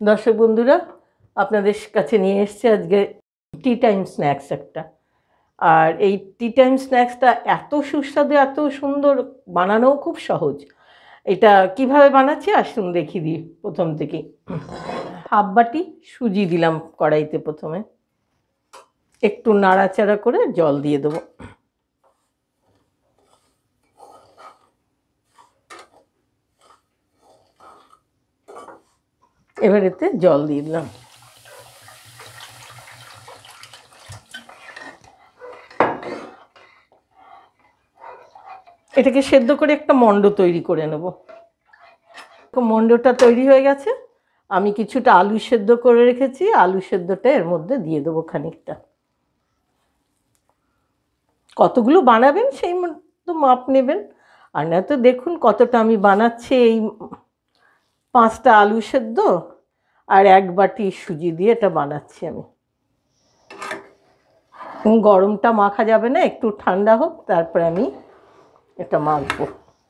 দর্শক বন্ধুরা, আপনাদের কাছে নিয়ে এসেছি আজকে টি টাইম স্ন্যাক্স একটা। আর এই টি টাইম স্ন্যাক্সটা এত সুস্বাদু, এত সুন্দর, বানানোও খুব সহজ। এটা কিভাবে বানাচ্ছি আসুন দেখিয়ে দিই। প্রথম থেকেই হাফ বাটি সুজি দিলাম কড়াইতে। প্রথমে একটু নাড়াচাড়া করে জল দিয়ে দেবো। এবার এতে জল দিয়ে দিলাম। এটাকে সেদ্ধ করে একটা মণ্ড তৈরি করে নেব। মণ্ডটা তৈরি হয়ে গেছে। আমি কিছুটা আলু সেদ্ধ করে রেখেছি, আলু সেদ্ধটা এর মধ্যে দিয়ে দেবো খানিকটা। কতগুলো বানাবেন সেই মতো মাপ নেবেন। আর না তো দেখুন কতটা আমি বানাচ্ছি। এই 5টা আলু সেদ্ধ আর 1 বাটি সুজি দিয়ে এটা বানাচ্ছি আমি। গরমটা মাখা যাবে না, একটু ঠান্ডা হোক তারপরে আমি এটা মাখবো।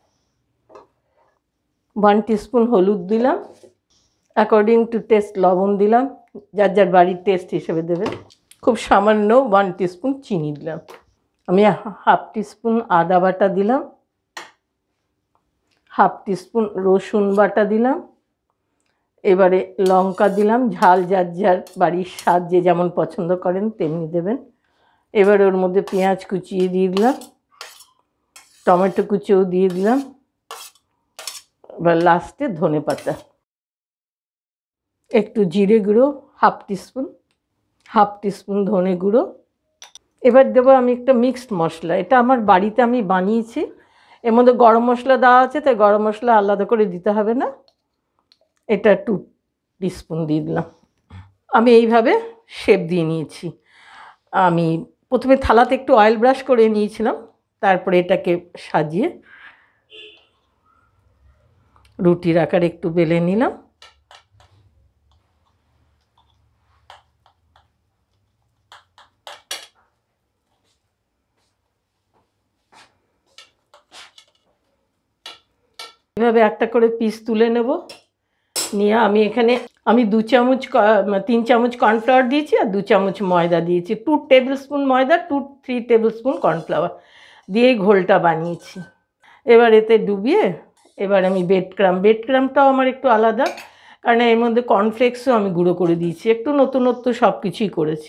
1 টিস্পুন হলুদ দিলাম, অ্যাকর্ডিং টু টেস্ট লবণ দিলাম, যার যার বাড়ির টেস্ট হিসেবে দেবেন। খুব সামান্য 1 টিস্পুন চিনি দিলাম। আমি হাফ টিস্পুন আদা বাটা দিলাম, হাফ টিস্পুন রসুন বাটা দিলাম। এবারে লঙ্কা দিলাম, ঝাল যার যার বাড়ির স্বাদ যে যেমন পছন্দ করেন তেমনি দেবেন। এবারে ওর মধ্যে পেঁয়াজ কুচিয়ে দিয়ে দিলাম, টমেটো কুচিও দিয়ে দিলাম। এবার লাস্টে ধনে পাতা, একটু জিরে গুঁড়ো হাফ টিস্পুন ধনে গুঁড়ো। এবার দেবো আমি একটা মিক্সড মশলা। এটা আমার বাড়িতে আমি বানিয়েছি। এর মধ্যে গরম মশলা দেওয়া আছে, তাই গরম মশলা আলাদা করে দিতে হবে না। এটা 2 টিস্পুন দিয়ে দিলাম। আমি এইভাবে শেপ দিয়ে নিয়েছি। আমি প্রথমে থালাতে একটু অয়েল ব্রাশ করে নিয়েছিলাম, তারপরে এটাকে সাজিয়ে রুটির আকারে একটু বেলে নিলাম। এভাবে একটা করে পিস তুলে নেব। নিয়ে আমি এখানে 3 চামচ কর্নফ্লাওয়ার দিয়েছি আর 2 চামচ ময়দা দিয়েছি। 2 টেবিল স্পুন ময়দা, 3 টেবিল স্পুন কর্নফ্লাওয়ার দিয়ে ঘোলটা বানিয়েছি। এবার এতে ডুবিয়ে এবার আমি ব্রেড ক্রামটাও আমার একটু আলাদা, কারণ এর মধ্যে কর্নফ্লেক্সও আমি গুঁড়ো করে দিয়েছি। একটু নতুনত্ব সব কিছুই করেছি।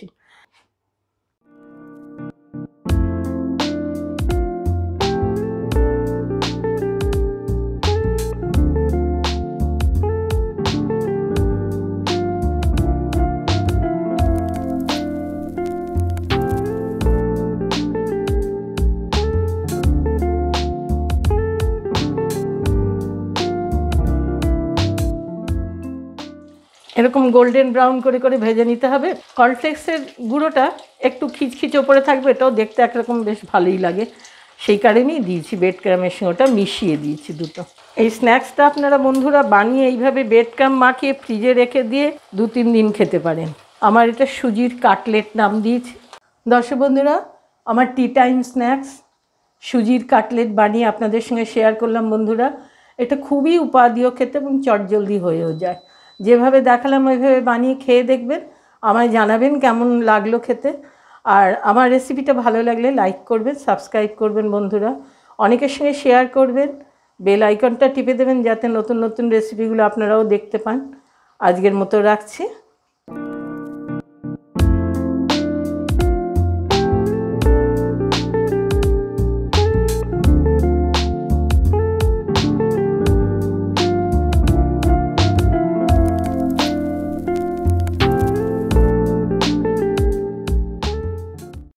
এরকম গোল্ডেন ব্রাউন করে করে ভেজে নিতে হবে। কর্নফ্লেক্সের গুঁড়োটা একটু খিচখিচ ওপরে থাকবে, এটাও দেখতে একরকম বেশ ভালোই লাগে, সেই কারণেই দিয়েছি। ব্রেড ক্রামের সঙ্গে ওটা মিশিয়ে দিয়েছি দুটো। এই স্ন্যাক্সটা আপনারা বন্ধুরা বানিয়ে এইভাবে ব্রেড ক্রাম মাখিয়ে ফ্রিজে রেখে দিয়ে 2-3 দিন খেতে পারেন। আমার এটা সুজির কাটলেট নাম দিয়েছি। দর্শক বন্ধুরা, আমার টি টাইম স্ন্যাক্স সুজির কাটলেট বানিয়ে আপনাদের সঙ্গে শেয়ার করলাম বন্ধুরা। এটা খুবই উপাদেয় খেতে এবং চটজলদি হয়েও যায়। যেভাবে দেখালাম ওইভাবে বানিয়ে খেয়ে দেখবেন, আমায় জানাবেন কেমন লাগলো খেতে। আর আমার রেসিপিটা ভালো লাগলে লাইক করবেন, সাবস্ক্রাইব করবেন বন্ধুরা, অনেকের সঙ্গে শেয়ার করবেন, বেল আইকনটা টিপে দেবেন যাতে নতুন নতুন রেসিপিগুলো আপনারাও দেখতে পান। আজকের মতো রাখছি।